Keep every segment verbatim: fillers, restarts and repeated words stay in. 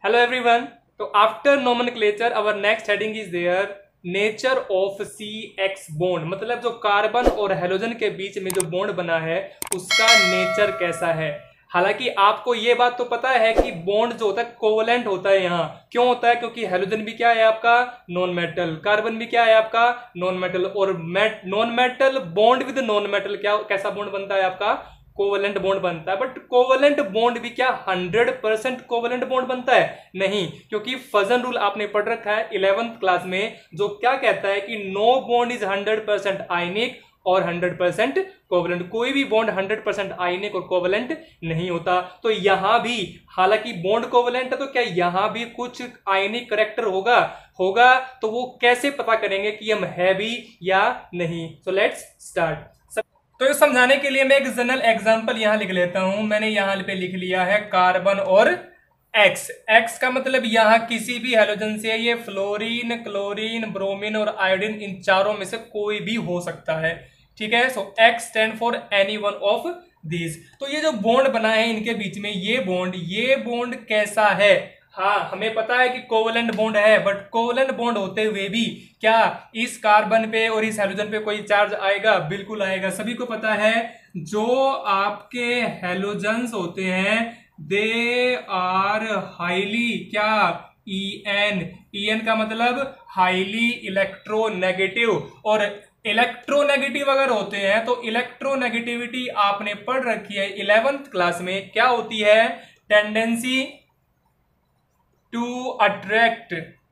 Hello everyone. So after nomenclature, our next heading is there nature of C X bond, मतलब जो carbon और halogen के बीच में जो बॉन्ड बना है उसका नेचर कैसा है। हालांकि आपको ये बात तो पता है कि बॉन्ड जो होता है कोवलेंट होता है। यहाँ क्यों होता है? क्योंकि हेलोजन भी क्या है आपका नॉन मेटल, कार्बन भी क्या है आपका नॉन मेटल, और non metal bond with non metal क्या कैसा बॉन्ड बनता है आपका कोवलेंट बॉन्ड बनता है। बट कोवलेंट बॉन्ड भी क्या हंड्रेड परसेंट कोवलेंट बॉन्ड बनता है? नहीं, क्योंकि फजन रूल आपने पढ़ रखा है इलेवेंथ क्लास में, जो क्या कहता है कि no bond is hundred percent ionic और हंड्रेड परसेंट कोवलेंट। कोई भी बॉन्ड हंड्रेड परसेंट आयनिक और कोवलेंट नहीं होता। तो यहां भी हालांकि बॉन्ड कोवलेंट है, तो क्या यहां भी कुछ आयनिक करेक्टर होगा होगा तो वो कैसे पता करेंगे कि हम है भी या नहीं। So let's start. तो इस समझाने के लिए मैं एक जनरल एग्जांपल यहां लिख लेता हूं। मैंने यहां पे लिख लिया है कार्बन और एक्स। एक्स का मतलब यहां किसी भी हेलोजन से, ये फ्लोरीन, क्लोरीन, ब्रोमीन और आयोडीन, इन चारों में से कोई भी हो सकता है। ठीक है, so X stand for any one of these. तो ये जो बॉन्ड बना है इनके बीच में, ये बॉन्ड ये बॉन्ड कैसा है? हाँ, हमें पता है कि कोवलेंट बॉन्ड है, बट कोवलेंट बॉन्ड होते हुए भी क्या इस कार्बन पे और इस हेलोजन पे कोई चार्ज आएगा? बिल्कुल आएगा। सभी को पता है जो आपके हेलोजन्स होते हैं दे आर हाईली क्या ई एन ई एन का मतलब हाईली इलेक्ट्रोनेगेटिव, और इलेक्ट्रोनेगेटिव अगर होते हैं तो इलेक्ट्रोनेगेटिविटी आपने पढ़ रखी है इलेवेंथ क्लास में, क्या होती है? Tendency to attract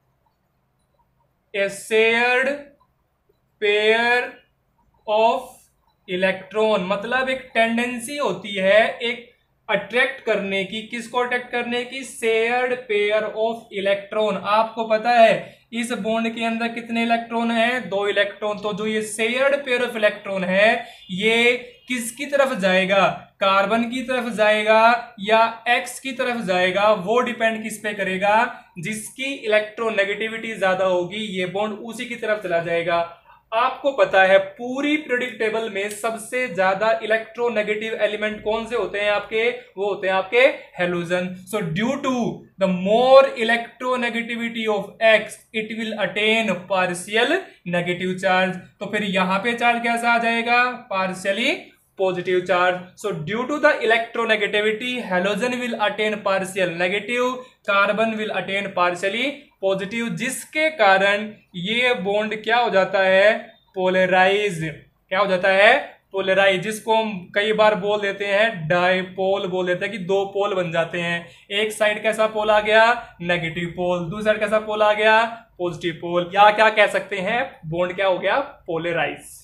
a shared pair of electron, मतलब एक टेंडेंसी होती है एक अट्रैक्ट करने की। किसको अट्रैक्ट करने की? Shared pair of electron. आपको पता है इस बॉन्ड के अंदर कितने इलेक्ट्रॉन हैं? दो इलेक्ट्रॉन। तो जो ये शेयर्ड पेयर ऑफ इलेक्ट्रॉन है ये किसकी तरफ जाएगा? कार्बन की तरफ जाएगा या एक्स की तरफ जाएगा? वो डिपेंड किस पे करेगा? जिसकी इलेक्ट्रोनेगेटिविटी ज्यादा होगी ये बॉन्ड उसी की तरफ चला जाएगा। आपको पता है पूरी पीरियोडिक टेबल में सबसे ज्यादा इलेक्ट्रोनेगेटिव एलिमेंट कौन से होते हैं आपके? वो होते हैं आपके halogen. So due to the more electronegativity of X it will attain partial negative charge. तो फिर यहां पे चार्ज कैसा आ जाएगा? Partially positive charge. So due to the electronegativity halogen will attain partial negative, carbon will attain partially positive, जिसके कारण ये बॉन्ड क्या हो जाता है? पोलराइज। क्या हो जाता है? पोलराइज, जिसको हम कई बार बोल देते हैं डायपोल बोल देते हैं कि दो पोल बन जाते हैं। एक साइड कैसा पोल आ गया? Negative pole. दूसरी साइड कैसा पोल आ गया? Positive pole. या क्या कह सकते हैं? बॉन्ड क्या हो गया? पोलराइज।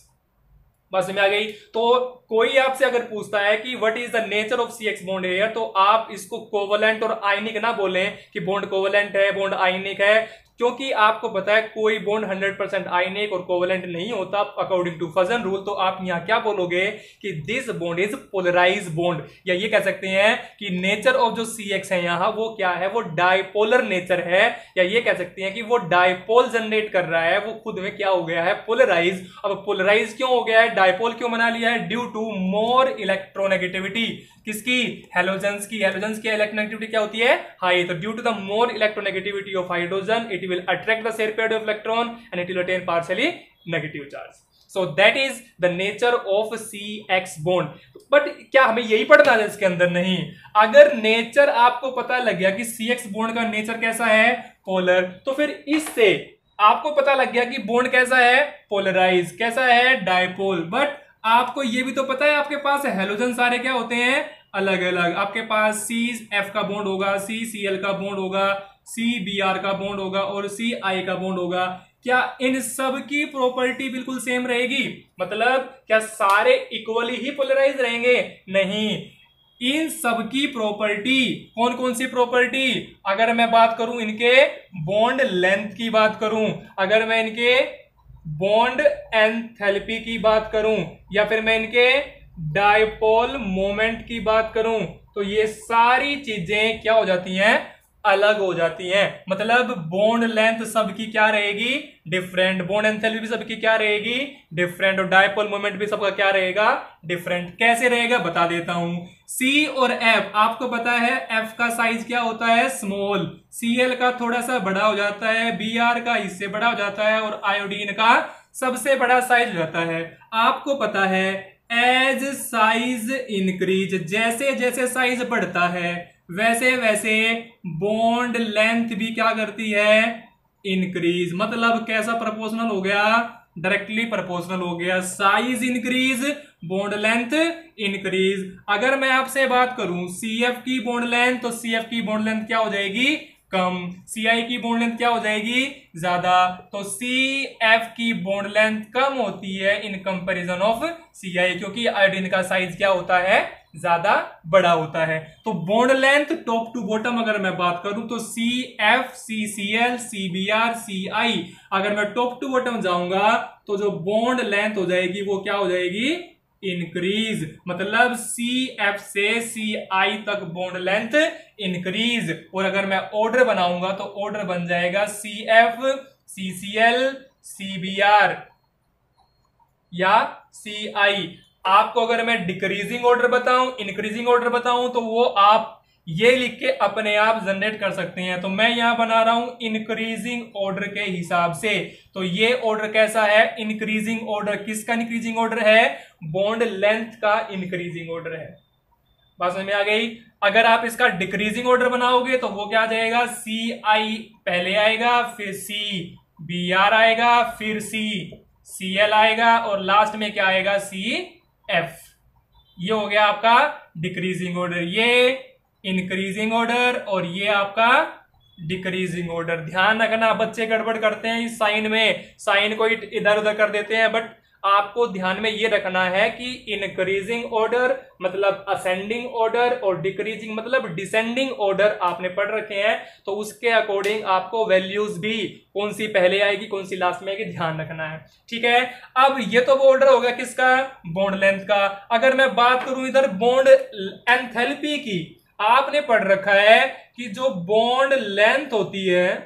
बस में आ गई। तो कोई आपसे अगर पूछता है कि what is the nature of C X bond here, तो आप इसको कोवलेंट और आयनिक ना बोलें कि बॉन्ड कोवलेंट है बॉन्ड आयनिक है, क्योंकि आपको पता है कोई बॉन्ड हंड्रेड परसेंट आयनिक और कोवलेंट नहीं होता अकॉर्डिंग टू फजन रूल। तो आप यहां क्या बोलोगे कि this bond is polarize bond, या ये कह सकते हैं कि नेचर ऑफ जो सी एक्स है यहां वो क्या है? वो डायपोलर नेचर है, या ये कह सकते हैं कि वो डायपोल जनरेट कर रहा है, वो खुद में क्या हो गया है? पोलराइज। अब पोलराइज क्यों हो गया है? डायपोल क्यों बना लिया है? Due to more electronegativity. किसकी? हेलोजन्स की। हेलोजन्स की इलेक्ट्रोनेगेटिविटी क्या होती है? हाई। तो due to the more electronegativity of hydrogen it will attract the shared pair of electron and it will attain partially negative charge. So that is the nature of C X bond. But क्या हमें यही पढ़ना है इसके अंदर? नहीं। अगर nature आपको पता लग गया कि C X बॉन्ड का नेचर कैसा है? पोलर, तो फिर इससे आपको पता लग गया कि बॉन्ड कैसा है? पोलराइज। कैसा है? डायपोल। बट आपको ये भी तो पता है आपके पास हेलोजन सारे क्या होते हैं? अलग अलग। आपके पास C F का बॉन्ड होगा, C C L का बॉन्ड होगा, C B R का बॉन्ड होगा और C I का बॉन्ड होगा। क्या इन सब की प्रॉपर्टी बिल्कुल सेम रहेगी? मतलब क्या सारे इक्वली ही पोलराइज रहेंगे? नहीं, इन सब की प्रॉपर्टी, कौन कौन सी प्रॉपर्टी? अगर मैं बात करूं इनके बॉन्ड लेंथ की बात करूं, अगर मैं इनके बॉन्ड एंथैल्पी की बात करूं, या फिर मैं इनके डायपोल मोमेंट की बात करूं, तो ये सारी चीजें क्या हो जाती हैं? अलग हो जाती हैं। मतलब बॉन्ड लेंथ सबकी क्या रहेगी, डिफरेंट। बॉन्ड एंथैल्पी भी सबकी क्या रहेगी, डिफरेंट। और डायपोल मोमेंट भी सबका क्या रहेगा, डिफरेंट। कैसे रहेगा बता देता हूं। सी और एफ, आपको पता है एफ का साइज क्या होता है, स्मॉल। सीएल का थोड़ा सा बड़ा हो जाता है, बीआर का इससे बड़ा हो जाता है, और आयोडीन का सबसे बड़ा साइज रहता है। आपको पता है एज साइज इंक्रीज, जैसे जैसे साइज बढ़ता है वैसे वैसे बॉन्ड लेंथ भी क्या करती है, इंक्रीज। मतलब कैसा प्रोपोर्शनल हो गया, डायरेक्टली प्रोपोर्शनल हो गया। Size increase, bond length increase. अगर मैं आपसे बात करूं सीएफ की बॉन्ड लेंथ, तो सीएफ की बॉन्ड लेंथ क्या हो जाएगी, कम। सीआई की बॉन्ड लेंथ क्या हो जाएगी, ज्यादा। तो सीएफ की बॉन्ड लेंथ कम होती है इन कंपैरिजन ऑफ सीआई, क्योंकि आयोडीन का साइज क्या होता है, ज्यादा बड़ा होता है। तो bond length top to bottom अगर मैं बात करूं तो C F, C C L, C B R, C I, अगर मैं टॉप टू बॉटम जाऊंगा तो जो बॉन्ड लेंथ हो जाएगी वो क्या हो जाएगी, इंक्रीज। मतलब सी एफ से सी आई तक बॉन्ड लेंथ इंक्रीज। और अगर मैं ऑर्डर बनाऊंगा तो ऑर्डर बन जाएगा C F, C C L, C B R या सी आई। आपको अगर मैं डिक्रीजिंग ऑर्डर बताऊं, इंक्रीजिंग ऑर्डर बताऊं, तो वो आप ये लिख के अपने आप जनरेट कर सकते हैं। तो मैं यहां बना रहा हूं इंक्रीजिंग ऑर्डर के हिसाब से। तो ये ऑर्डर कैसा है, इंक्रीजिंग ऑर्डर। किसका इंक्रीजिंग ऑर्डर है, बॉन्ड लेंथ का इंक्रीजिंग ऑर्डर है। बात समझ में आ गई। अगर आप इसका डिक्रीजिंग ऑर्डर बनाओगे तो वो क्या आ जाएगा, सी आई पहले आएगा, फिर सी बी आर आएगा, फिर सी सी एल आएगा, और लास्ट में क्या आएगा, सी एफ। ये हो गया आपका डिक्रीजिंग ऑर्डर, ये इंक्रीजिंग ऑर्डर, और ये आपका डिक्रीजिंग ऑर्डर। ध्यान रखना, बच्चे गड़बड़ करते हैं इस साइन में, साइन को इधर उधर कर देते हैं, बट आपको ध्यान में ये रखना है कि इंक्रीजिंग ऑर्डर मतलब असेंडिंग ऑर्डर, और डिक्रीजिंग मतलब डिसेंडिंग ऑर्डर आपने पढ़ रखे हैं। तो उसके अकॉर्डिंग आपको वैल्यूज भी कौन सी पहले आएगी कौन सी लास्ट में आएगी ध्यान रखना है, ठीक है। अब ये तो वो ऑर्डर हो गया किसका, बॉन्ड लेंथ का। अगर मैं बात करूं इधर बॉन्ड एंथैल्पी की, आपने पढ़ रखा है कि जो बॉन्ड लेंथ होती है,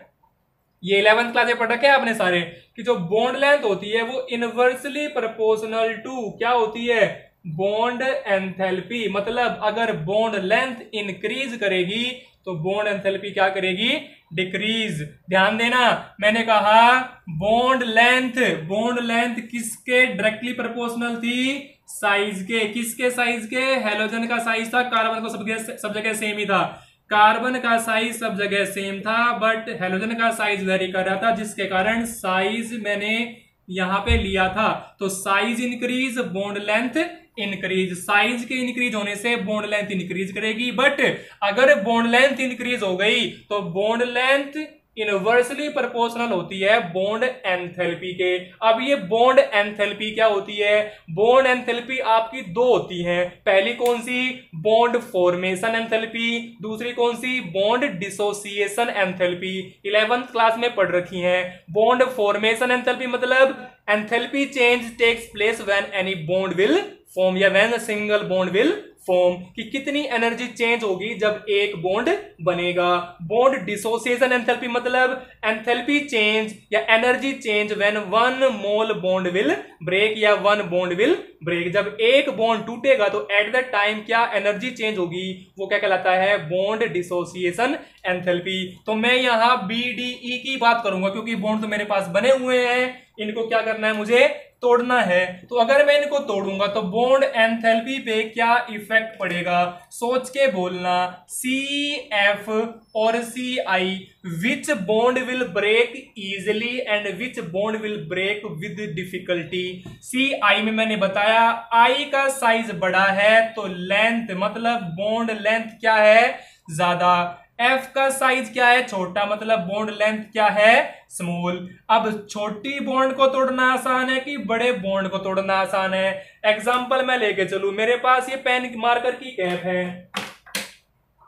ये इलेवेंथ क्लास में पढ़ रखे हैं आपने सारे, कि जो बॉन्ड लेंथ होती है वो इनवर्सली प्रोपोर्शनल टू क्या होती है, बॉन्ड एंथैल्पी। मतलब अगर बॉन्ड लेंथ इंक्रीज करेगी तो बॉन्ड एंथैल्पी क्या करेगी, डिक्रीज। ध्यान देना, मैंने कहा बॉन्ड लेंथ, बॉन्ड लेंथ किसके डायरेक्टली प्रोपोर्शनल थी, साइज के। किसके साइज के, हेलोजन का साइज था, कार्बन को सब सब जगह सेम ही था। कार्बन का साइज सब जगह सेम था, बट हेलोजन का साइज वेरी कर रहा था, जिसके कारण साइज मैंने यहां पे लिया था। तो size increase, bond length increase. Size के इंक्रीज होने से बॉन्ड लेंथ इंक्रीज करेगी, बट अगर बॉन्ड लेंथ इंक्रीज हो गई तो बॉन्ड लेंथ इनवर्सली प्रोपोर्शनल होती है बॉन्ड एंथैल्पी के। अब ये बॉन्ड एंथैल्पी क्या होती है, बॉन्ड एंथैल्पी आपकी दो होती हैं। पहली कौन सी, बॉन्ड फॉर्मेशन एंथैल्पी, दूसरी कौन सी, bond dissociation enthalpy. Eleventh class में पढ़ रखी हैं। बॉन्ड फॉर्मेशन एंथैल्पी मतलब enthalpy change takes place when any bond will form, या when a single bond will form, कि कितनी एनर्जी चेंज होगी जब एक बॉन्ड बनेगा। बॉन्ड डिसोसिएशन एंथैल्पी मतलब एंथैल्पी चेंज या energy change when one mole bond will break, या वन बॉन्ड विल ब्रेक। जब एक बॉन्ड टूटेगा तो एट द टाइम क्या एनर्जी चेंज होगी, वो क्या कहलाता है, बॉन्ड डिसोसिएशन एंथैल्पी। तो मैं यहां बी डी ई की बात करूंगा, क्योंकि बॉन्ड तो मेरे पास बने हुए हैं, इनको क्या करना है, मुझे तोड़ना है। तो अगर मैं इनको तोड़ूंगा तो बॉन्ड एंथैल्पी पे क्या इफेक्ट पड़ेगा, सोच के बोलना। सी एफ और C I, which bond will break easily and which bond will break with difficulty. C I में मैंने बताया आई का साइज बड़ा है तो लेंथ मतलब बॉन्ड लेंथ क्या है, ज्यादा। एफ का साइज क्या है, छोटा, मतलब बॉन्ड लेंथ क्या है, स्मॉल। अब छोटी बॉन्ड को तोड़ना आसान है कि बड़े बॉन्ड को तोड़ना आसान है। एग्जांपल मैं लेके चलूं, मेरे पास ये पेन मार्कर की कैप है,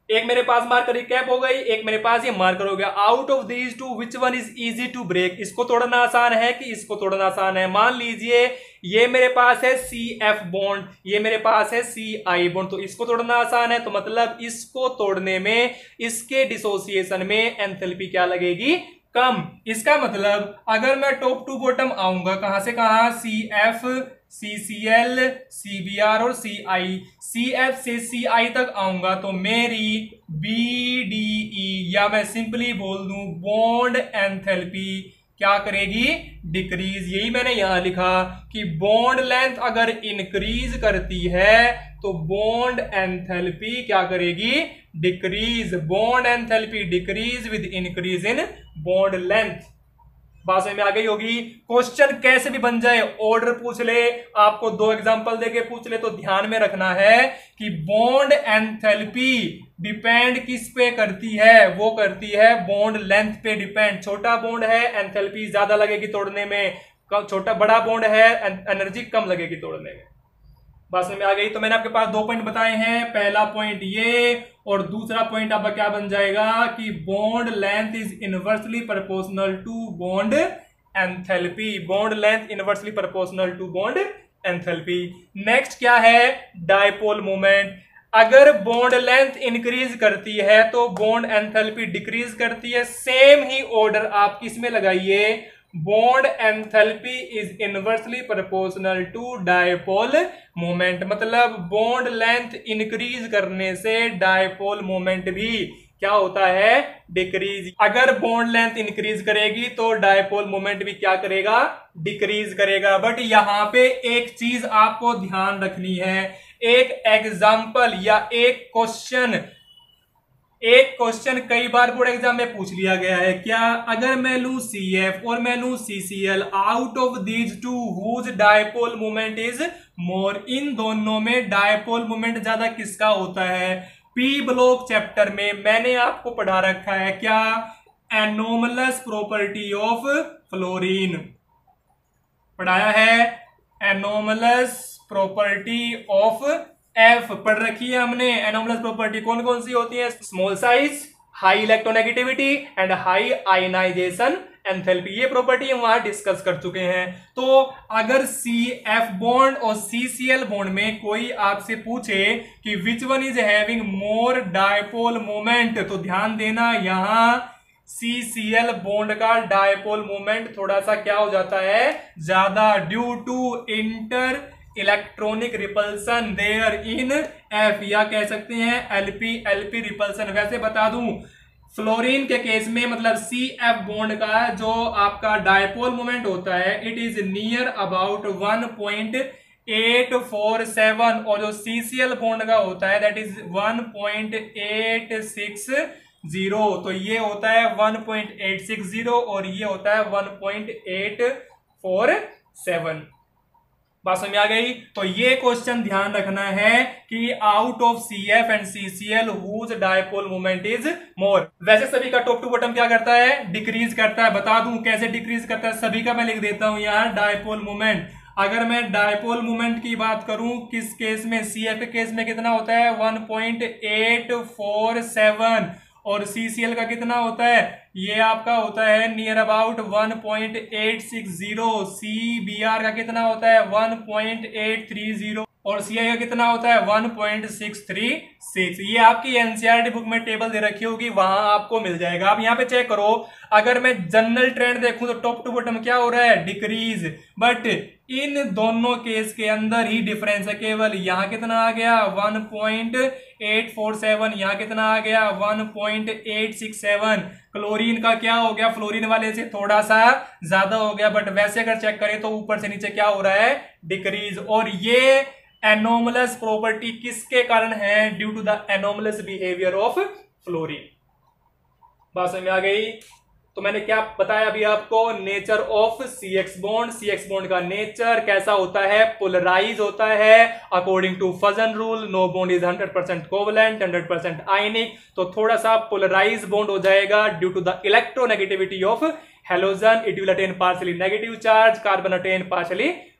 एक मेरे पास मार्कर कैप हो गई, एक मेरे पास ये मार्कर हो गया। Out of these two which one is easy to break, इसको तोड़ना आसान है कि इसको तोड़ना आसान है? मान लीजिए ये मेरे पास है सी एफ बॉन्ड, ये मेरे पास है सी आई बॉन्ड, तो इसको तोड़ना आसान है, तो मतलब इसको तोड़ने में, इसके डिसोसिएशन में एंथैल्पी क्या लगेगी? कम। इसका मतलब अगर मैं टॉप टू बॉटम आऊंगा, कहां से कहां? C F, C C L, C B R और सी आई, सी एफ से सी आई तक आऊंगा तो मेरी बी डी ई, या मैं सिंपली बोल दूं बॉन्ड एंथैल्पी क्या करेगी? डिक्रीज। यही मैंने यहां लिखा कि बॉन्ड लेंथ अगर इंक्रीज करती है तो बॉन्ड एंथैल्पी क्या करेगी? Decrease. Bond enthalpy decrease with increase in bond length. बात समझ में आ गई होगी। क्वेश्चन कैसे भी बन जाए, ऑर्डर पूछ ले, आपको दो एग्जांपल देके पूछ ले, तो ध्यान में रखना है कि बॉन्ड एंथैल्पी डिपेंड किस पे करती है? वो करती है बॉन्ड लेंथ पे डिपेंड। छोटा बॉन्ड है एंथैल्पी ज्यादा लगेगी तोड़ने में, छोटा बड़ा बॉन्ड है एनर्जी कम लगेगी तोड़ने में। बात समझ में आ गई। तो मैंने आपके पास दो पॉइंट बताए हैं, पहला पॉइंट ये और दूसरा पॉइंट आपका क्या बन जाएगा कि bond length is inversely proportional to bond enthalpy. Bond length inversely proportional to bond enthalpy. Next क्या है? Dipole moment. अगर बॉन्ड लेंथ इंक्रीज करती है तो बॉन्ड एंथैल्पी डिक्रीज करती है। सेम ही ऑर्डर आप किस में लगाइए? Bond enthalpy is inversely proportional to dipole moment. मतलब बॉन्ड लेंथ इंक्रीज करने से डायपोल मोमेंट भी क्या होता है? डिक्रीज। अगर बॉन्ड लेंथ इंक्रीज करेगी तो डायपोल मोमेंट भी क्या करेगा? डिक्रीज करेगा। बट यहां पे एक चीज आपको ध्यान रखनी है, एक एग्जाम्पल या एक क्वेश्चन एक क्वेश्चन कई बार बोर्ड एग्जाम में पूछ लिया गया है। क्या? अगर मैं लू सी एफ और मैं लू C C L, out of these two whose dipole moment is more, इन दोनों में डायपोल मोमेंट ज्यादा किसका होता है? पी ब्लॉक चैप्टर में मैंने आपको पढ़ा रखा है क्या? एनोमलस प्रॉपर्टी ऑफ फ्लोरीन पढ़ाया है। एनोमलस प्रॉपर्टी ऑफ एफ पढ़ रखी है हमने। एनोमलस प्रॉपर्टी कौन कौन सी होती है? Small size, high electronegativity and high ionization enthalpy. ये प्रॉपर्टी हम वहां डिस्कस कर चुके हैं। तो अगर सी एफ बॉन्ड और सी सी एल बॉन्ड में कोई आपसे पूछे कि which one is having more dipole moment, तो ध्यान देना यहां सी सी एल बॉन्ड का डायपोल मोमेंट थोड़ा सा क्या हो जाता है? ज्यादा, due to inter electronic repulsion there in F, या कह सकते हैं एलपी एलपी रिपल्सन। वैसे बता दूं फ्लोरीन के केस में मतलब सी एफ बॉन्ड का जो आपका डायपोल मोमेंट होता है it is near about one point eight four seven, और जो सी सी एल बॉन्ड का होता है that is one point eight six zero. तो ये होता है one point eight six zero और ये होता है one point eight four seven. बात समझ में आ गई। तो ये क्वेश्चन ध्यान रखना है कि out of C F and C C L whose dipole moment is more. वैसे सभी का टॉप टू बॉटम क्या करता है? डिक्रीज करता है। बता दूं कैसे डिक्रीज करता है? सभी का मैं लिख देता हूं यहां डायपोल मोमेंट। अगर मैं डायपोल मोमेंट की बात करूं किस केस में? सी एफ के केस में कितना होता है? One point eight four seven, और सी सी एल का कितना होता है? ये आपका होता है near about one point eight six zero. C B R का कितना होता है? One point eight three zero, और सी आई का कितना होता है? One point six three six. ये आपकी एनसीईआरटी बुक में टेबल दे रखी होगी, वहां आपको मिल जाएगा। आप यहाँ पे चेक करो। अगर मैं जनरल ट्रेंड देखूं तो टॉप टू बॉटम क्या हो रहा है? डिक्रीज। बट इन दोनों केस के अंदर ही डिफरेंस है केवल। यहां कितना आ गया? One point eight four seven, यहां कितना आ गया? One point eight six seven. Chlorine का क्या हो गया? फ्लोरीन वाले से थोड़ा सा ज्यादा हो गया, बट वैसे अगर चेक करें तो ऊपर से नीचे क्या हो रहा है? डिक्रीज। और ये एनोमलस प्रॉपर्टी किसके कारण है? Due to the anomalous behaviour of fluorine. बात समझ में आ गई। तो मैंने क्या बताया अभी आपको? Nature of C X bond. C X bond का नेचर कैसा होता है? पोलराइज होता है according to Fajans rule. No bond is hundred percent covalent, hundred percent ionic. तो थोड़ा सा पोलराइज बॉन्ड हो जाएगा due to the electronegativity of halogen. It will attain partially negative charge, carbon attain partially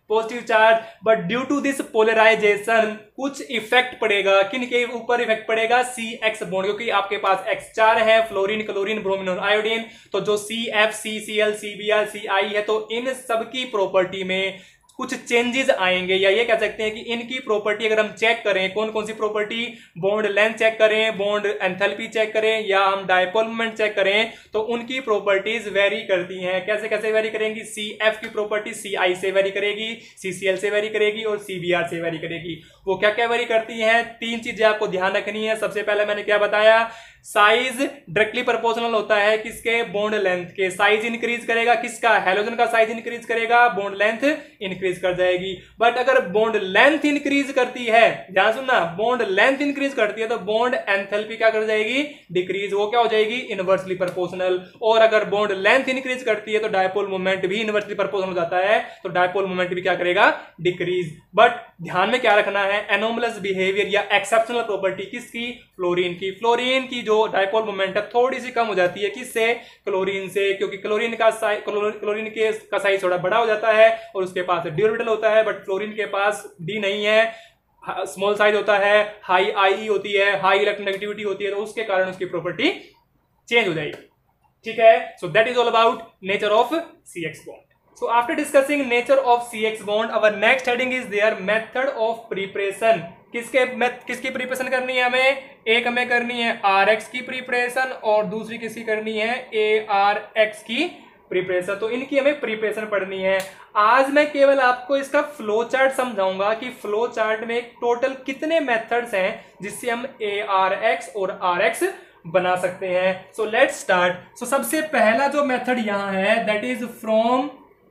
positive charge, but due to this polarization कुछ effect पड़ेगा, किन के ऊपर इफेक्ट पड़ेगा, सी एक्स बॉन्ड, क्योंकि आपके पास एक्स चार है, फ्लोरीन, क्लोरीन, ब्रोमीन और आयोडीन, तो जो C F, C C L, C B R, C I है, तो इन सबकी प्रॉपर्टी में कुछ चेंजेस आएंगे, या ये कह सकते हैं कि इनकी प्रॉपर्टी अगर हम चेक करें, कौन कौन सी प्रॉपर्टी, बॉन्ड लेंथ चेक करें, बॉन्ड एंथैल्पी चेक करें, या हम डायपोल मोमेंट चेक करें, तो उनकी प्रॉपर्टीज वेरी करती हैं। कैसे कैसे वेरी करेंगी, सी एफ की प्रॉपर्टी सी आई से वेरी करेगी, सी सी एल से वेरी करेगी और सी बी आर से वेरी करेगी। वो क्या क्या वेरी करती हैं, तीन चीजें आपको ध्यान रखनी है। सबसे पहले मैंने क्या बताया, साइज डायरेक्टली प्रोपोर्शनल होता है किसके, बॉन्ड लेंथ के। साइज इंक्रीज करेगा किसका, हेलोजन का साइज इंक्रीज करेगा, बॉन्ड लेंथ इंक्रीज कर जाएगी। बट अगर बॉन्ड लेंथ इंक्रीज करती है, ध्यान सुनना, बॉन्ड लेंथ इंक्रीज करती है तो बॉन्ड एंथैल्पी क्या कर जाएगी, डिक्रीज, वो क्या हो जाएगी, इनवर्सली प्रोपोर्शनल। और अगर बॉन्ड लेंथ इंक्रीज करती है तो डायपोल मोमेंट भी इनवर्सली प्रोपोर्शनल हो जाता है, तो डायपोल मोमेंट भी क्या करेगा, डिक्रीज। बट ध्यान में क्या रखना है, एनोमलस बिहेवियर या एक्सेप्शनल प्रॉपर्टी किसकी, फ्लोरीन की। फ्लोरीन की जो डायपोल मोमेंट है थोड़ी सी कम हो जाती है, किससे, क्लोरीन से, क्योंकि क्लोरीन का साइज, क्लोरीन के का साइज थोड़ा बड़ा हो जाता है और उसके पास डी ऑर्बिटल होता है, बट फ्लोरीन के पास डी नहीं है, स्मॉल साइज होता है, हाई आई होती है, हाई इलेक्ट्रोनेगेटिविटी होती है, तो उसके कारण उसकी प्रॉपर्टी चेंज हो जाएगी। ठीक है, so that is all about nature of C X bond. So after discussing nature of C X bond, our next heading is their method of preparation. किसके किसकी प्रिपरेशन करनी है हमें, एक हमें करनी है R X की प्रिपरेशन और दूसरी किसकी करनी है, A R X की प्रिपरेशन। तो इनकी हमें प्रिपरेशन पढ़नी है। आज मैं केवल आपको इसका फ्लो चार्ट समझाऊंगा कि फ्लो चार्ट में टोटल कितने मेथड्स हैं जिससे हम A R X और R X बना सकते हैं। सो लेट्स स्टार्ट। सो सबसे पहला जो मेथड यहां है दैट इज फ्रॉम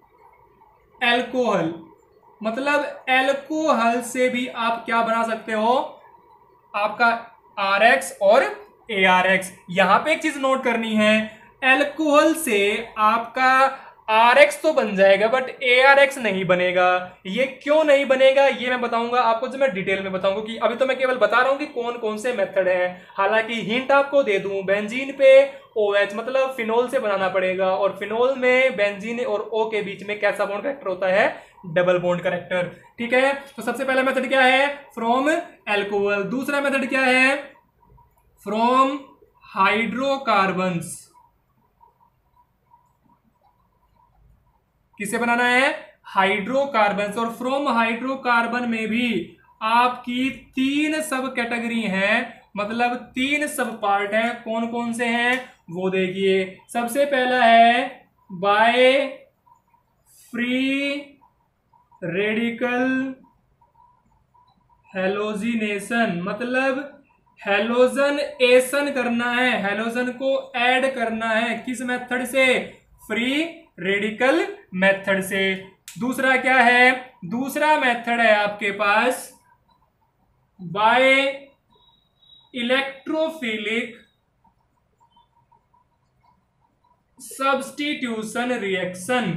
एल्कोहल, मतलब एल्कोहल से भी आप क्या बना सकते हो, आपका आर एक्स और ए आर एक्स। यहां पे एक चीज नोट करनी है, एल्कोहल से आपका आर एक्स तो बन जाएगा बट ए आर एक्स नहीं बनेगा। ये क्यों नहीं बनेगा ये मैं बताऊंगा आपको, जो मैं डिटेल में बताऊंगा, कि अभी तो मैं केवल बता रहा हूं कि कौन कौन से मेथड हैं। हालांकि हिंट आपको दे दूं, बेंजीन पे OH मतलब फिनोल से बनाना पड़ेगा, और फिनोल में बेंजीन और O के बीच में कैसा बॉन्ड कैरेक्टर होता है, डबल बॉन्ड कैरेक्टर। ठीक है, तो सबसे पहला मेथड क्या है, फ्रॉम एल्कोहल। दूसरा मेथड क्या है, फ्रॉम हाइड्रोकार्बन्स। किसे बनाना है, हाइड्रोकार्बन। और फ्रॉम हाइड्रोकार्बन में भी आपकी तीन सब कैटेगरी हैं, मतलब तीन सब पार्ट हैं। कौन कौन से हैं वो देखिए। सबसे पहला है बाय फ्री रेडिकल हेलोजिनेशन, मतलब हेलोजन एसन करना है, हेलोजन को ऐड करना है। किस मेथड से, फ्री रेडिकल मेथड से। दूसरा क्या है, दूसरा मेथड है आपके पास बाय इलेक्ट्रोफिलिक सब्स्टिट्यूशन रिएक्शन,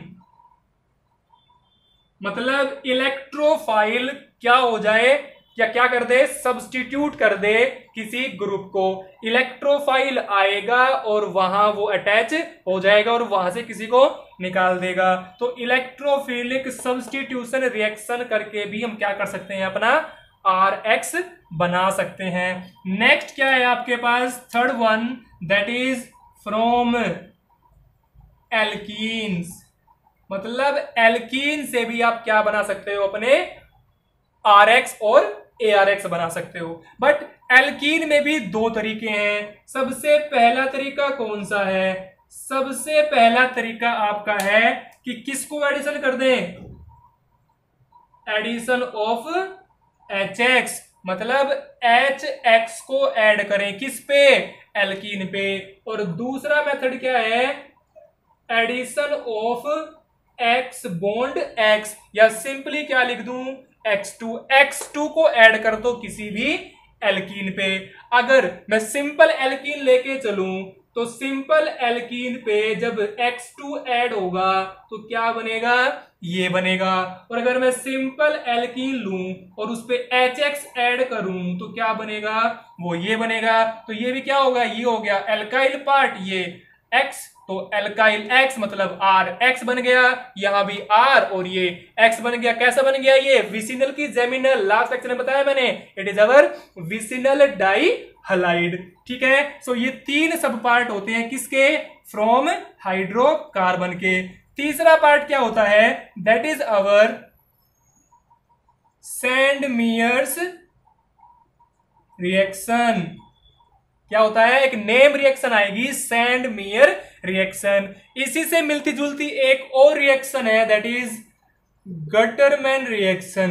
मतलब इलेक्ट्रोफाइल क्या हो जाए, या क्या कर दे, सब्स्टिट्यूट कर दे किसी ग्रुप को। इलेक्ट्रोफाइल आएगा और वहां वो अटैच हो जाएगा और वहां से किसी को निकाल देगा। तो इलेक्ट्रोफिलिक सब्स्टिट्यूशन रिएक्शन करके भी हम क्या कर सकते हैं, अपना आर एक्स बना सकते हैं। नेक्स्ट क्या है आपके पास, third one, that is from alkenes, मतलब एल्कीन से भी आप क्या बना सकते हो, अपने आर एक्स और ए आर एक्स बना सकते हो। बट एल्कीन में भी दो तरीके हैं। सबसे पहला तरीका कौन सा है, सबसे पहला तरीका आपका है कि किसको एडिशन कर दें, एडिशन ऑफ एच एक्स, मतलब एच एक्स को ऐड करें किस पे, एल्कीन पे। और दूसरा मेथड क्या है, addition of X bond X, या सिंपली क्या लिख दूं, एक्स टू, एक्स टू को ऐड कर दो किसी भी एल्कीन पे। अगर मैं सिंपल एल्कीन लेके चलूं तो सिंपल एल्कीन पे जब एक्स टू ऐड होगा तो क्या बनेगा, ये बनेगा। और अगर मैं सिंपल एल्कीन लूं और उस पे एच एक्स ऐड करूं तो क्या बनेगा, वो ये बनेगा। तो ये भी क्या होगा, ये हो गया एल्काइल पार्ट, ये एक्स, तो एल्काइल एक्स मतलब आर एक्स बन गया, यहां भी आर और ये एक्स बन गया। कैसा बन गया ये? विसिनल की जेमिनल, लास्ट लेक्चर में बताया मैंने, it is our vicinal dihalide. ठीक है, सो ये तीन सब पार्ट होते हैं किसके? फ्रॉम हाइड्रोकार्बन के। तीसरा पार्ट क्या होता है? That is our Sandmeyer's reaction. क्या होता है? एक नेम रिएक्शन आएगी, सैंडमीयर रिएक्शन। इसी से मिलती जुलती एक और रिएक्शन है, दैट इज गटरमैन रिएक्शन।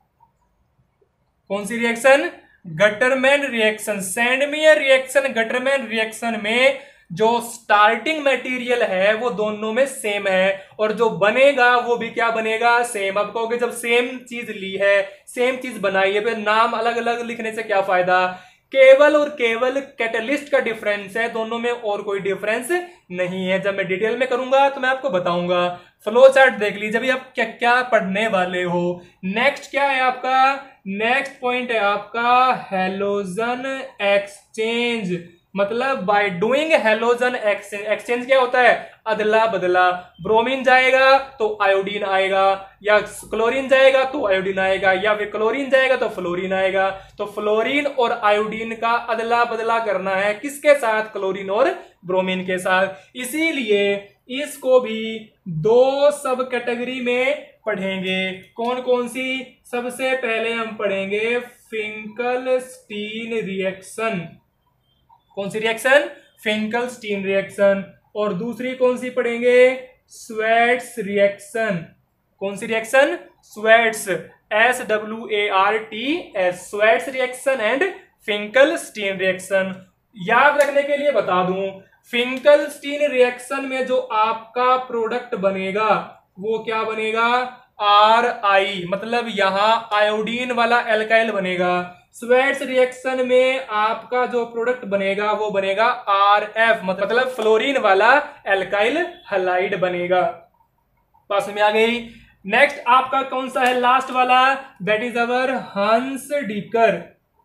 कौन सी reaction? Gattermann reaction. Sandmeyer reaction, Gattermann reaction में जो स्टार्टिंग मटेरियल है वो दोनों में सेम है, और जो बनेगा वो भी क्या बनेगा? सेम। अब कहोगे जब सेम चीज ली है, सेम चीज बनाई है, फिर नाम अलग अलग लिखने से क्या फायदा? केवल और केवल कैटलिस्ट का डिफरेंस है, दोनों में और कोई डिफरेंस नहीं है। जब मैं डिटेल में करूंगा तो मैं आपको बताऊंगा। फ्लो चार्ट देख लीजिए अभी आप क्या क्या पढ़ने वाले हो। नेक्स्ट क्या है आपका? नेक्स्ट पॉइंट है आपका हैलोजन एक्सचेंज। मतलब by doing halogen exchange, exchange क्या होता है? अदला बदला। ब्रोमीन जाएगा तो आयोडीन आएगा, या क्लोरीन जाएगा तो आयोडीन आएगा, या फिर क्लोरीन जाएगा तो फ्लोरीन आएगा। तो फ्लोरीन और आयोडीन का अदला बदला करना है किसके साथ? क्लोरीन और ब्रोमीन के साथ। इसीलिए इसको भी दो सब कैटेगरी में पढ़ेंगे। कौन कौन सी? सबसे पहले हम पढ़ेंगे फिंकलस्टीन रिएक्शन। कौन सी रिएक्शन? Finkelstein reaction. और दूसरी कौन सी पढ़ेंगे? Swarts reaction. कौन सी reaction? Swarts, S W A R T S, Swarts reaction and Finkelstein reaction. याद रखने के लिए बता दूं, फिंकलस्टीन रिएक्शन में जो आपका प्रोडक्ट बनेगा वो क्या बनेगा? आर आई, मतलब यहां आयोडीन वाला एल्काइल बनेगा। स्वेट्स रिएक्शन में आपका जो प्रोडक्ट बनेगा वो बनेगा आर एफ, मतलब फ्लोरीन वाला एल्काइल हलाइड बनेगा। पास में आ गई। नेक्स्ट आपका कौन सा है? लास्ट वाला, दैट इज अवर हंस डिकर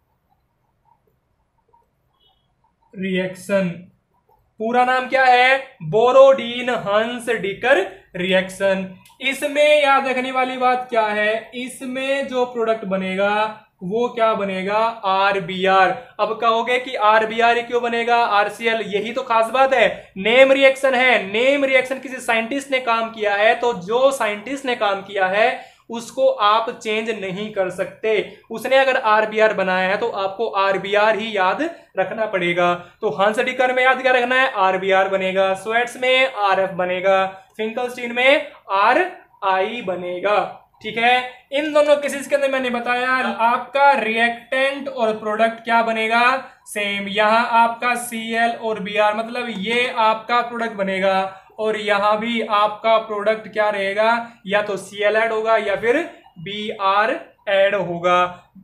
रिएक्शन। पूरा नाम क्या है? बोरोडीन हंस डिकर रिएक्शन। इसमें याद रखने वाली बात क्या है? इसमें जो प्रोडक्ट बनेगा वो क्या बनेगा? आरबीआर। अब कहोगे कि आरबीआर क्यों बनेगा? आरसीएल। यही तो खास बात है, नेम रिएक्शन है। नेम रिएक्शन किसी साइंटिस्ट ने काम किया है, तो जो साइंटिस्ट ने काम किया है उसको आप चेंज नहीं कर सकते। उसने अगर आरबीआर बनाया है तो आपको आरबीआर ही याद रखना पड़ेगा। तो हंस डिकर में याद क्या रखना है? आरबीआर बनेगा। स्वेट्स में आरएफ बनेगा। फिंकलस्टीन में आर आई बनेगा। ठीक है, इन दोनों केसेस के अंदर मैंने बताया आपका रिएक्टेंट और प्रोडक्ट क्या बनेगा? सेम। यहां आपका Cl और Br, मतलब ये आपका प्रोडक्ट बनेगा, और यहां भी आपका प्रोडक्ट क्या रहेगा? या तो Cl ऐड होगा या फिर Br ऐड होगा।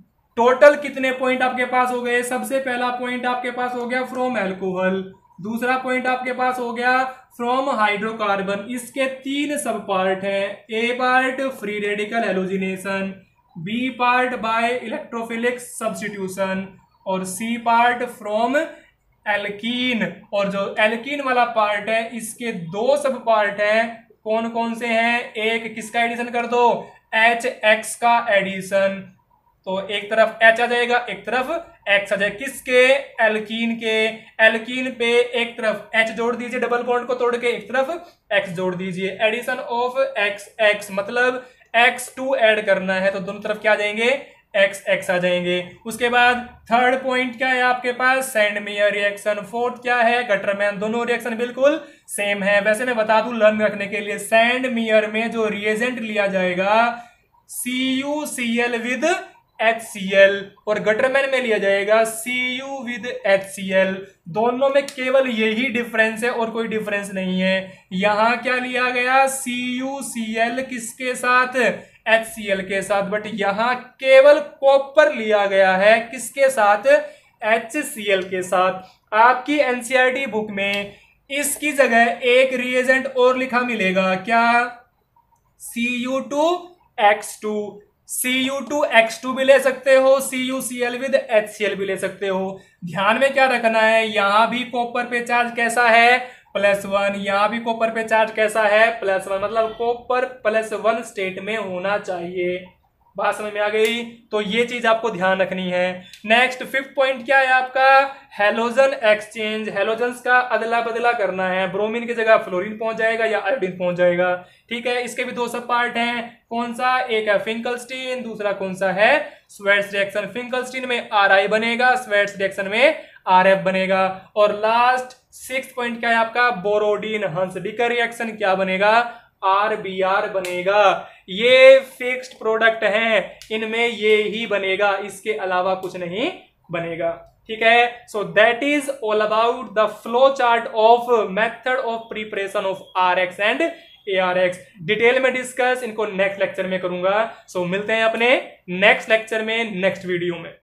टोटल कितने पॉइंट आपके पास हो गए? सबसे पहला पॉइंट आपके पास हो गया फ्रॉम एल्कोहल, दूसरा पॉइंट आपके पास हो गया फ्रॉम हाइड्रोकार्बन। इसके तीन सब पार्ट हैं। A part free radical halogenation, B part by electrophilic substitution, और सी पार्ट फ्रॉम एल्कीन। और जो एल्कीन वाला पार्ट है इसके दो सब पार्ट हैं। कौन कौन से हैं? एक किसका एडिशन कर दो? एच एक्स का एडिशन। तो एक तरफ H आ जाएगा, एक तरफ X आ जाएगा। किसके? एल्कीन के। एल्कीन पे एक तरफ H जोड़ दीजिए, डबल बॉन्ड को तोड़ के, एक तरफ X जोड़ दीजिए। एडिशन ऑफ एक्स एक्स, मतलब एक्स टू ऐड करना है तो दोनों तरफ क्या आ जाएंगे? एक्स एक्स आ जाएंगे। उसके बाद थर्ड पॉइंट क्या है आपके पास? सैंडमीयर रिएक्शन। फोर्थ क्या है? गटरमैन। दोनों रिएक्शन बिल्कुल सेम है। वैसे मैं बता दूं लर्न रखने के लिए, सैंडमीयर में जो रिएजेंट लिया जाएगा C U C L with H C L, और गटरमैन में लिया जाएगा C U with H C L. दोनों में केवल यही डिफरेंस है और कोई डिफरेंस नहीं है। यहां क्या लिया गया? सी यू सी एल किसके साथ? एच सी एल के साथ। बट यहां केवल कॉपर लिया गया है किसके साथ? एच सी एल के साथ। आपकी एनसीईआरटी बुक में इसकी जगह एक रिएजेंट और लिखा मिलेगा, क्या? C U two X two. C U two X two भी ले सकते हो, C U C L with H C L भी ले सकते हो। ध्यान में क्या रखना है? यहां भी कॉपर पे चार्ज कैसा है? Plus one. यहां भी कॉपर पे चार्ज कैसा है, प्लस वन, मतलब कॉपर प्लस वन स्टेट में होना चाहिए। बात समझ में आ गई? तो ये चीज आपको ध्यान रखनी है। नेक्स्ट फिफ्थ पॉइंट क्या है आपका, हेलोजन एक्सचेंज। हेलोजन्स का अदला बदला करना है, ब्रोमीन की जगह फ्लोरीन पहुंच जाएगा या आयोडीन पहुंच जाएगा। ठीक है, इसके भी दो सब पार्ट हैं। कौन सा, एक है फिंकलस्टीन, दूसरा कौन सा है, स्वेट्स रिएक्शन। फिंकलस्टीन में आर आई बनेगा, स्वेट्स रिएक्शन में आर एफ बनेगा। और लास्ट सिक्स पॉइंट क्या है आपका, बोरोडीन हंसडिकर रिएक्शन क्या बनेगा, आर बी आर बनेगा। ये फिक्स्ड प्रोडक्ट हैं, इनमें ये ही बनेगा, इसके अलावा कुछ नहीं बनेगा। ठीक है, so that is all about the flow chart of method of preparation of R X and A R X. Detail में डिस्कस इनको नेक्स्ट लेक्चर में करूंगा। सो so, मिलते हैं अपने नेक्स्ट लेक्चर में, नेक्स्ट वीडियो में।